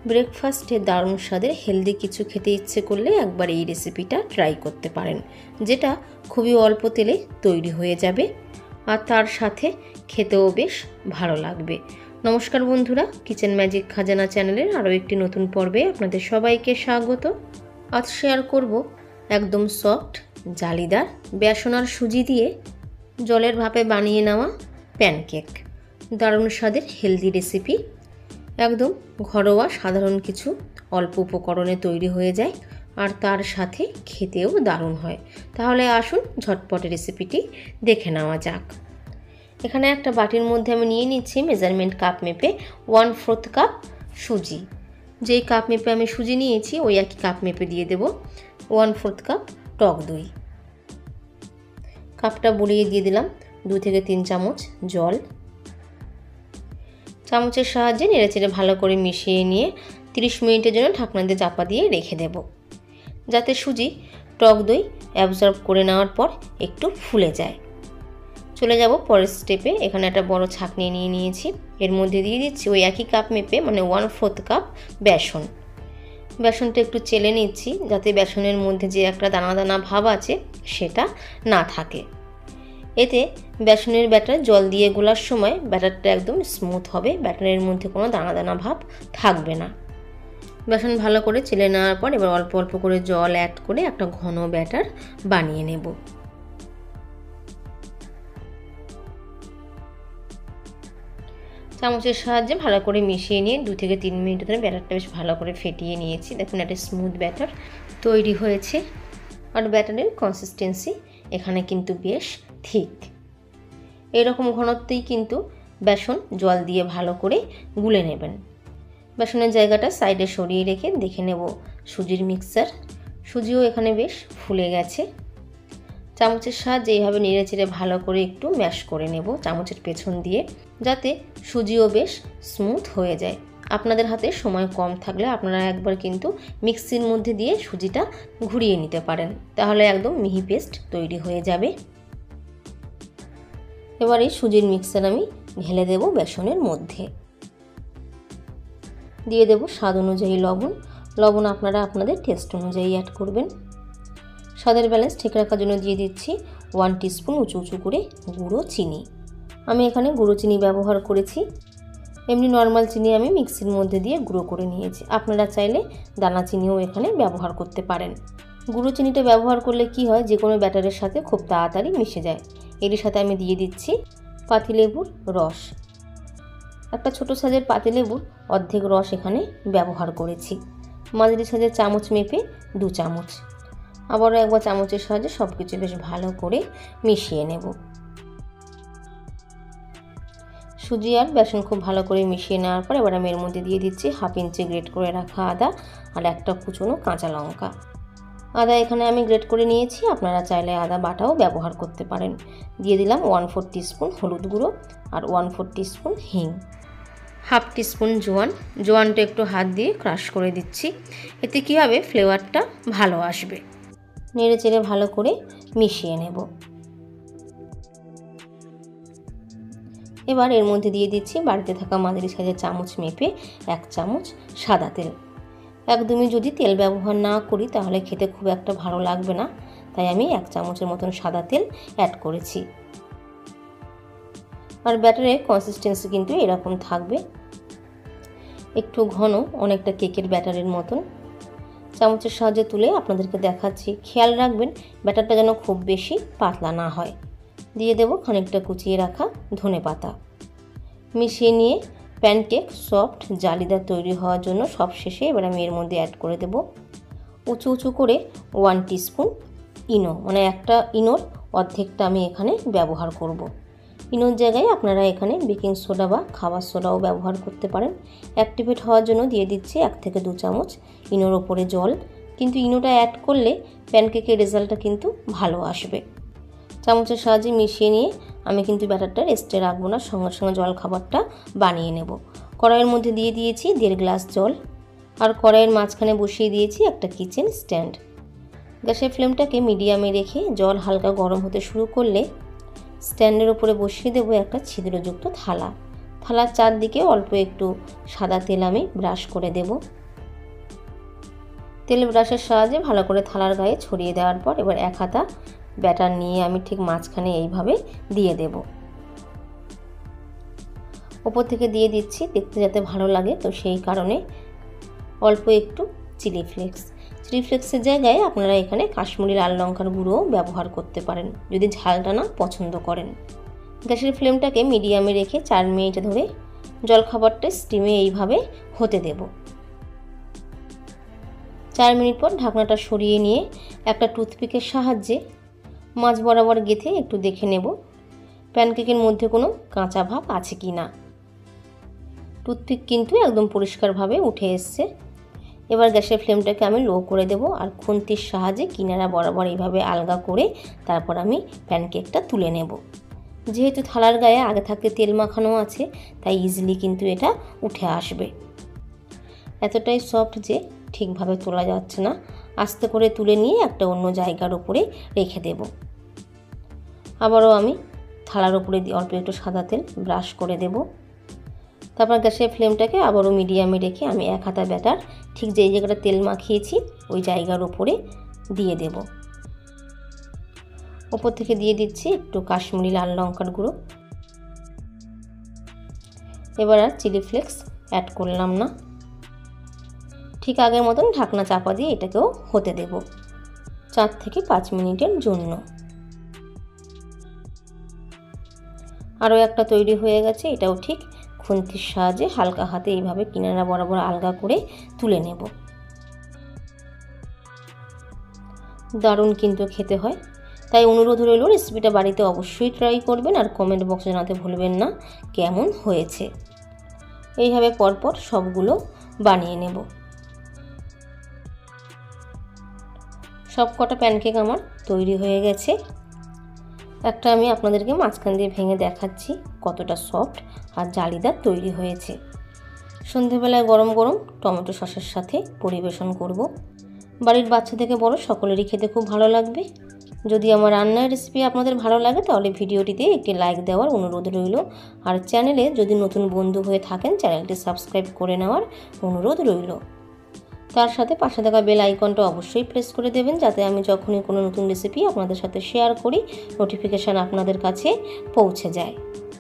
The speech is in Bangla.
ব্রেকফাস্টে দারুণ স্বাদের হেলদি কিছু খেতে ইচ্ছে করলে একবার এই রেসিপিটা ট্রাই করতে পারেন, যেটা খুবই অল্প তেলে তৈরি হয়ে যাবে আর তার সাথে খেতেও বেশ ভালো লাগবে। নমস্কার বন্ধুরা, কিচেন ম্যাজিক খাজানা চ্যানেলের আরও একটি নতুন পর্বে আপনাদের সবাইকে স্বাগত। আজ শেয়ার করব একদম সফট জালিদার বেসন আর সুজি দিয়ে জলের ভাপে বানিয়ে নেওয়া প্যানকেক। দারুণ স্বাদের হেলদি রেসিপি, একদম ঘরোয়া সাধারণ কিছু অল্প উপকরণে তৈরি হয়ে যায় আর তার সাথে খেতেও দারুণ হয়। তাহলে আসুন ঝটপট রেসিপিটি দেখে নেওয়া যাক। এখানে একটা বাটির মধ্যে আমি নিয়ে নিচ্ছি মেজারমেন্ট কাপ মেপে 1/4 কাপ সুজি। যেই কাপ মেপে আমি সুজি নিয়েছি ওই একই কাপ মেপে দিয়ে দেব 1/4 কাপ টক দই। কাপটা বুলিয়ে দিয়ে দিলাম 2 থেকে 3 চামচ জল। চামচের সাহায্যে নেড়েচেড়ে ভালো করে মিশিয়ে নিয়ে 30 মিনিটের জন্য ঢাকনা দিয়ে চাপা দিয়ে রেখে দেব, যাতে সুজি টক দই অ্যাবজর্ব করে নেওয়ার পর একটু ফুলে যায়। চলে যাব পরের স্টেপে। এখানে একটা বড় ছাঁকনি নিয়ে নিয়েছি, এর মধ্যে দিয়ে দিচ্ছি ওই একই কাপ মেপে মানে 1/4 কাপ বেসন। বেসনটা একটু চেলে নিচ্ছি যাতে বেসনের মধ্যে যে একটা দানা দানা ভাব আছে সেটা না থাকে। এতে বেসনের ব্যাটার জল দিয়ে গোলার সময় ব্যাটারটা একদম স্মুথ হবে, ব্যাটারের মধ্যে কোনো দানা দানা ভাব থাকবে না। বেসন ভালো করে চেলে নেওয়ার পর এবার অল্প অল্প করে জল অ্যাড করে একটা ঘন ব্যাটার বানিয়ে নেব। চামচের সাহায্যে ভালো করে মিশিয়ে নিয়ে 2 থেকে 3 মিনিট ধরে ব্যাটারটা বেশ ভালো করে ফেটিয়ে নিয়েছি। দেখুন একটা স্মুথ ব্যাটার তৈরি হয়েছে আর ব্যাটারের কনসিস্টেন্সি এখানে কিন্তু বেশ ঠিক। এরকম ঘনত্বেই কিন্তু বেসন জল দিয়ে ভালো করে গুলে নেবেন। বেসনের জায়গাটা সাইডে সরিয়ে রেখে দেখে নেব সুজির মিক্সচার। সুজিও এখানে বেশ ফুলে গেছে। চামচের সাহায্যে এইভাবে নেড়েচেড়ে ভালো করে একটু ম্যাশ করে নেব চামচের পেছন দিয়ে, যাতে সুজিও বেশ স্মুথ হয়ে যায়। আপনাদের হাতে সময় কম থাকলে আপনারা একবার কিন্তু মিক্সির মধ্যে দিয়ে সুজিটা ঘুরিয়ে নিতে পারেন, তাহলে একদম মিহি পেস্ট তৈরি হয়ে যাবে। এবার এই সুজির মিক্সচার আমি ঢেলে দেব বেসনের মধ্যে। দিয়ে দেব স্বাদ অনুযায়ী লবণ। লবণ আপনারা আপনাদের টেস্ট অনুযায়ী অ্যাড করবেন। স্বাদের ব্যালেন্স ঠিক রাখার জন্য দিয়ে দিচ্ছি 1 টিস্পুন উঁচু উঁচু করে গুঁড়ো চিনি। আমি এখানে গুঁড়ো চিনি ব্যবহার করেছি, এমনি নর্মাল চিনি আমি মিক্সির মধ্যে দিয়ে গুঁড়ো করে নিয়েছি। আপনারা চাইলে দানা চিনিও এখানে ব্যবহার করতে পারেন। গুঁড়ো চিনিটা ব্যবহার করলে কি হয়, যে কোনো ব্যাটারের সাথে খুব তাড়াতাড়ি মিশে যায়। এর সাথে আমি দিয়ে দিচ্ছি পাতিলেবুর রস। একটা ছোট সাইজের পাতিলেবুর অর্ধেক রস এখানে ব্যবহার করেছি। মাঝারি সাইজের চামচ মেপে 2 চামচ। আবারও একবার চামচের সাহায্যে সব কিছু বেশ ভালো করে মিশিয়ে নেব। সুজি আর বেসন খুব ভালো করে মিশিয়ে নেওয়ার পর এবার আমি এর মধ্যে দিয়ে দিচ্ছি 1/2 ইঞ্চি গ্রেট করে রাখা আদা আর একটা কুচনো কাঁচা লঙ্কা। আদা এখানে আমি গ্রেট করে নিয়েছি, আপনারা চাইলে আদা বাটাও ব্যবহার করতে পারেন। দিয়ে দিলাম 1/4 টিস্পুন হলুদ গুঁড়ো আর 1/4 টিস্পুন হিং, 1/2 টিস্পুন জোয়ান। জোয়ানটা একটু হাত দিয়ে ক্রাশ করে দিচ্ছি, এতে কী হবে ফ্লেভারটা ভালো আসবে। নেড়ে চেড়ে ভালো করে মিশিয়ে নেব। এবার এর মধ্যে দিয়ে দিচ্ছি বাড়িতে থাকা মাঝারি সাইজের চামচ মেপে 1 চামচ সাদা তেল। একদমই যদি তেল ব্যবহার না করি তাহলে খেতে খুব একটা ভালো লাগবে না, তাই আমি 1 চামচের মতন সাদা তেল অ্যাড করেছি। আর ব্যাটারের কনসিস্টেন্সি কিন্তু এরকম থাকবে, একটু ঘন, অনেকটা কেকের ব্যাটারের মতন। চামচের সাহায্যে তুলে আপনাদেরকে দেখাচ্ছি। খেয়াল রাখবেন ব্যাটারটা যেন খুব বেশি পাতলা না হয়। দিয়ে দেব খানিকটা কুচিয়ে রাখা ধনেপাতা। মিশিয়ে নিয়ে প্যানকেক সফট জালিদার তৈরি হওয়ার জন্য সবশেষে এবার আমি এর মধ্যে অ্যাড করে দেব উঁচু উঁচু করে 1 টিস্পুন ইনো, মানে একটা ইনোর অর্ধেকটা আমি এখানে ব্যবহার করব। ইনোর জায়গায় আপনারা এখানে বেকিং সোডা বা খাবার সোডাও ব্যবহার করতে পারেন। অ্যাক্টিভেট হওয়ার জন্য দিয়ে দিচ্ছি 1 থেকে 2 চামচ ইনোর ওপরে জল, কিন্তু ইনোটা অ্যাড করলে প্যানকেকের রেজাল্টটা কিন্তু ভালো আসবে। চামচের সাহায্যে মিশিয়ে নিয়ে আমি কিন্তু ব্যাটারটা রেস্টে রাখবো না, সঙ্গে সঙ্গে জল খাবারটা বানিয়ে নেব। কড়াইয়ের মধ্যে দিয়ে দিয়েছি 1.5 গ্লাস জল আর কড়াইয়ের মাঝখানে বসিয়ে দিয়েছি একটা কিচেন স্ট্যান্ড। গ্যাসের ফ্লেমটাকে মিডিয়ামে রেখে জল হালকা গরম হতে শুরু করলে স্ট্যান্ডের উপরে বসিয়ে দেবো একটা ছিদ্রযুক্ত থালা। থালার চারদিকে অল্প একটু সাদা তেল আমি ব্রাশ করে দেব। তেল ব্রাশের সাহায্যে ভালো করে থালার গায়ে ছড়িয়ে দেওয়ার পর এবার এক হাতা ব্যাটার নিয়ে আমি ঠিক মাঝখানে এইভাবে দিয়ে দেব। ওপর থেকে দিয়ে দিচ্ছি দেখতে যাতে ভালো লাগে, তো সেই কারণে অল্প একটু চিলি ফ্লেক্স। চিলি ফ্লেক্সের জায়গায় আপনারা এখানে কাশ্মীরি লাল লঙ্কার গুঁড়োও ব্যবহার করতে পারেন যদি ঝালটা না পছন্দ করেন। গ্যাসের ফ্লেমটাকে মিডিয়ামে রেখে 4 মিনিট ধরে জলখাবারটা স্টিমে এইভাবে হতে দেব। 4 মিনিট পর ঢাকনাটা সরিয়ে নিয়ে একটা টুথপিকের সাহায্যে মাঝ বরাবর গেঁথে একটু দেখে নেব প্যানকেকের মধ্যে কোনো কাঁচা ভাব আছে কি না। টুথপিক কিন্তু একদম পরিষ্কারভাবে উঠে এসছে। এবার গ্যাসের ফ্লেমটাকে আমি লো করে দেব আর খুন্তির সাহায্যে কিনারা বরাবর এইভাবে আলগা করে তারপর আমি প্যানকেকটা তুলে নেব। যেহেতু থালার গায়ে আগে থাকতে তেল মাখানো আছে তাই ইজিলি কিন্তু এটা উঠে আসবে। এতটাই সফট যে ঠিকভাবে তোলা যাচ্ছে না। আস্তে করে তুলে নিয়ে একটা অন্য জায়গার উপরে রেখে দেব। আবারও আমি থালার উপরে অল্প একটু সাদা তেল ব্রাশ করে দেব। তারপর গ্যাসের ফ্লেমটাকে আবারও মিডিয়ামে রেখে আমি এক হাতা ব্যাটার ঠিক যেই জায়গাটা তেল মাখিয়েছি ওই জায়গার উপরে দিয়ে দেব। ওপর থেকে দিয়ে দিচ্ছি একটু কাশ্মীরি লাল লঙ্কার গুঁড়ো। এবার আর চিলি ফ্লেক্স অ্যাড করলাম না। ঠিক আগের মতন ঢাকনা চাপা দিয়ে এটাকেও হতে দেব 4 থেকে 5 মিনিটের জন্য। আরও একটা তৈরি হয়ে গেছে, এটাও ঠিক খুন্তির সাহায্যে হালকা হাতে এইভাবে কিনারা বরাবর আলগা করে তুলে নেব। দারুণ কিন্তু খেতে হয়, তাই অনুরোধ রইল রেসিপিটা বাড়িতে অবশ্যই ট্রাই করবেন আর কমেন্ট বক্সে জানাতে ভুলবেন না কেমন হয়েছে। এইভাবে পরপর সবগুলো বানিয়ে নেব। সব কটা প্যানকেক আমার তৈরি হয়ে গেছে। একটা আমি আপনাদেরকে মাঝখান দিয়ে ভেঙে দেখাচ্ছি কতটা সফট আর জালিদার তৈরি হয়েছে। সন্ধেবেলায় গরম গরম টমেটো সসের সাথে পরিবেশন করব। বাড়ির বাচ্চা থেকে বড় সকলেরই খেতে খুব ভালো লাগবে। যদি আমার রান্নার রেসিপি আপনাদের ভালো লাগে তাহলে ভিডিওটিতে একটি লাইক দেওয়ার অনুরোধ রইল। আর চ্যানেলে যদি নতুন বন্ধু হয়ে থাকেন চ্যানেলটি সাবস্ক্রাইব করে নেওয়ার অনুরোধ রইল। তার সাথে পাশে থাকা বেল আইকনটা অবশ্যই প্রেস করে দেবেন যাতে আমি যখনই কোনো নতুন রেসিপি আপনাদের সাথে শেয়ার করি নোটিফিকেশান আপনাদের কাছে পৌঁছে যায়।